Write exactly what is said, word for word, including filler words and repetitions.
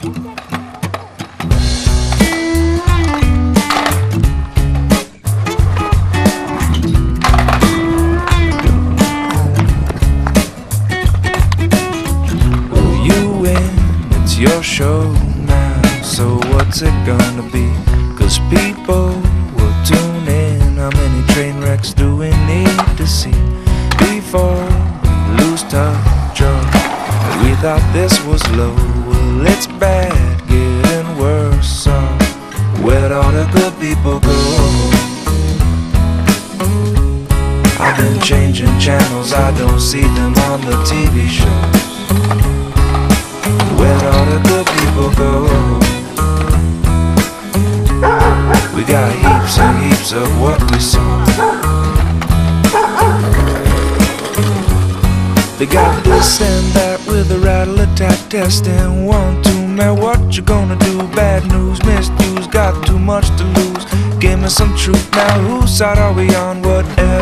Your show now, so what's it gonna be? Cause people will tune in. How many train wrecks do we need to see before we lose touch? Oh, we thought this was low, well it's bad, getting worse. So where'd all the good people go? I've been changing channels, I don't see them on the T V shows. Where'd all the good people go? We got heaps and heaps of what we saw. They got this and that with a rattle attack testing. One, two, man, what you gonna do? Bad news, misused, got too much to lose. Give me some truth now, whose side are we on? Whatever.